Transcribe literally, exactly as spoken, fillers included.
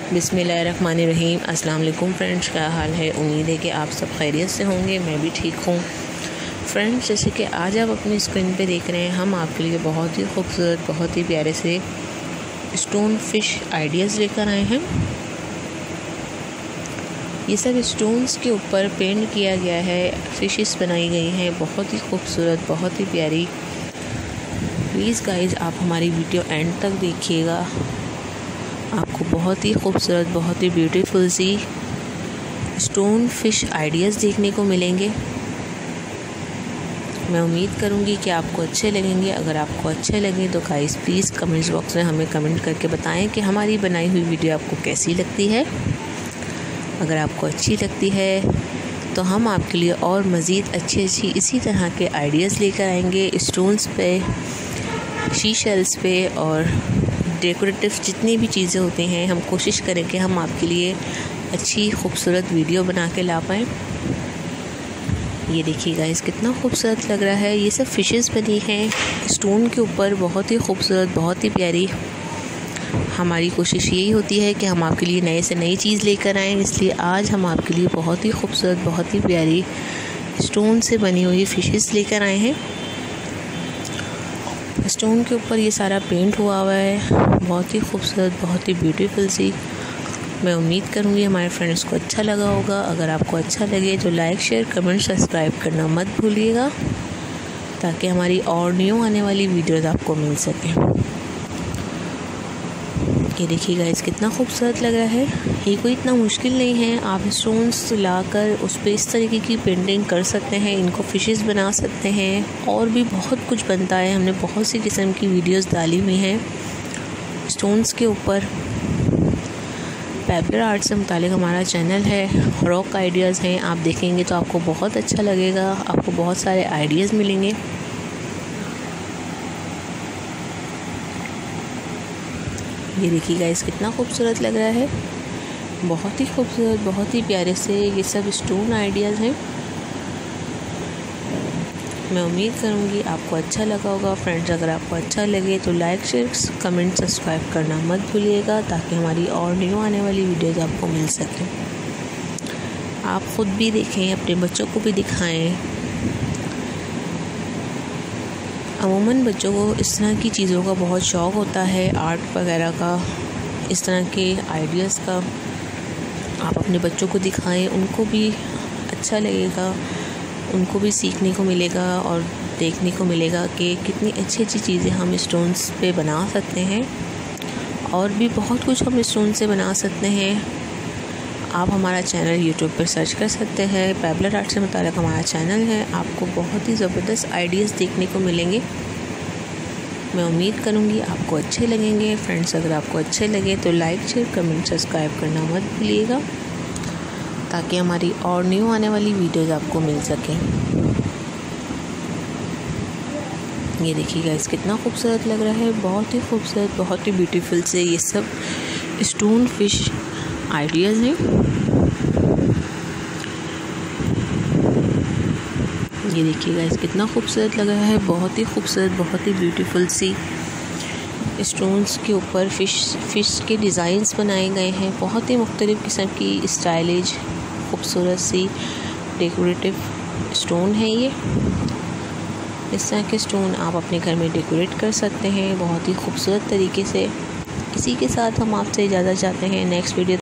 बिस्मिल्लाहिर्रहमानिर्रहीम। अस्सलाम वालेकुम फ्रेंड्स, क्या हाल है? उम्मीद है कि आप सब खैरियत से होंगे। मैं भी ठीक हूँ। फ्रेंड्स, जैसे कि आज आप अपनी स्क्रीन पे देख रहे हैं, हम आपके लिए बहुत ही खूबसूरत, बहुत ही प्यारे से स्टोन फिश आइडियाज़ लेकर आए हैं। ये सब स्टोन्स के ऊपर पेंट किया गया है, फिशेस बनाई गई हैं, बहुत ही खूबसूरत, बहुत ही प्यारी। प्लीज़ गाइज, आप हमारी वीडियो एंड तक देखिएगा, आपको बहुत ही खूबसूरत, बहुत ही ब्यूटीफुल सी स्टोन फिश आइडियाज़ देखने को मिलेंगे। मैं उम्मीद करूँगी कि आपको अच्छे लगेंगे। अगर आपको अच्छे लगे तो गाइस प्लीज़ कमेंट्स बॉक्स में हमें कमेंट करके बताएं कि हमारी बनाई हुई वीडियो आपको कैसी लगती है। अगर आपको अच्छी लगती है तो हम आपके लिए और मज़ीद अच्छी अच्छी इसी तरह के आइडियाज़ लेकर आएंगे स्टोन्स पे, शी शेल्स पे और डेकोरेटिव जितनी भी चीज़ें होती हैं। हम कोशिश करें कि हम आपके लिए अच्छी खूबसूरत वीडियो बना के ला पाएँ। ये देखिएगा, इस कितना खूबसूरत लग रहा है। ये सब फिशेस बनी हैं स्टोन के ऊपर, बहुत ही खूबसूरत, बहुत ही प्यारी। हमारी कोशिश यही होती है कि हम आपके लिए नए से नई चीज़ लेकर आएँ, इसलिए आज हम आपके लिए बहुत ही खूबसूरत, बहुत ही प्यारी स्टोन से बनी हुई फिशेस लेकर आए हैं। स्टोन के ऊपर ये सारा पेंट हुआ हुआ है, बहुत ही खूबसूरत, बहुत ही ब्यूटीफुल सी। मैं उम्मीद करूँगी हमारे फ्रेंड्स को अच्छा लगा होगा। अगर आपको अच्छा लगे तो लाइक, शेयर, कमेंट, सब्सक्राइब करना मत भूलिएगा, ताकि हमारी और न्यू आने वाली वीडियोज़ आपको मिल सकें। ये देखिएगा, इस कितना खूबसूरत लग रहा है। ये कोई इतना मुश्किल नहीं है, आप स्टोन्स लाकर उस पर इस तरीके की पेंटिंग कर सकते हैं, इनको फिशेस बना सकते हैं, और भी बहुत कुछ बनता है। हमने बहुत सी किस्म की वीडियोस डाली हुई हैं स्टोन्स के ऊपर। पेबलर आर्ट से मुतालिक हमारा चैनल है, रॉक आइडियाज़ हैं, आप देखेंगे तो आपको बहुत अच्छा लगेगा, आपको बहुत सारे आइडियाज़ मिलेंगे। ये देखिएगा, इस कितना खूबसूरत लग रहा है, बहुत ही खूबसूरत, बहुत ही प्यारे से ये सब स्टोन आइडियाज़ हैं। मैं उम्मीद करूँगी आपको अच्छा लगा होगा। फ्रेंड्स, अगर आपको अच्छा लगे तो लाइक, शेयर, कमेंट, सब्सक्राइब करना मत भूलिएगा, ताकि हमारी और न्यू आने वाली वीडियोज़ आपको मिल सकें। आप ख़ुद भी देखें, अपने बच्चों को भी दिखाएं। अमूमन बच्चों को इस तरह की चीज़ों का बहुत शौक़ होता है, आर्ट वगैरह का, इस तरह के आइडियाज़ का। आप अपने बच्चों को दिखाएं, उनको भी अच्छा लगेगा, उनको भी सीखने को मिलेगा और देखने को मिलेगा कि कितनी अच्छी अच्छी चीज़ें हम स्टोन्स पे बना सकते हैं, और भी बहुत कुछ हम स्टोन से बना सकते हैं। आप हमारा चैनल यूट्यूब पर सर्च कर सकते हैं, पेबलर आर्ट से मुताल्लिक़ हमारा चैनल है। आपको बहुत ही ज़बरदस्त आइडियाज़ देखने को मिलेंगे। मैं उम्मीद करूँगी आपको अच्छे लगेंगे। फ्रेंड्स, अगर आपको अच्छे लगे तो लाइक, शेयर, कमेंट, सब्सक्राइब करना मत भूलिएगा, ताकि हमारी और न्यू आने वाली वीडियोज़ आपको मिल सकें। ये देखिएगा, इस कितना खूबसूरत लग रहा है, बहुत ही खूबसूरत, बहुत ही ब्यूटीफुल से ये सब स्टोन फिश आइडियाज़ हैं। ये देखिएगा, इस कितना खूबसूरत लग रहा है, बहुत ही खूबसूरत, बहुत ही ब्यूटीफुल सी स्टोन्स के ऊपर फ़िश फ़िश के डिज़ाइंस बनाए गए हैं। बहुत ही मुख्तलिफ़ किस्म की स्टाइलिश, खूबसूरत सी डेकोरेटिव स्टोन है ये। इस तरह के स्टोन आप अपने घर में डेकोरेट कर सकते हैं बहुत ही खूबसूरत तरीके से। इसी के साथ हम आपसे इजाज़त चाहते हैं। Next video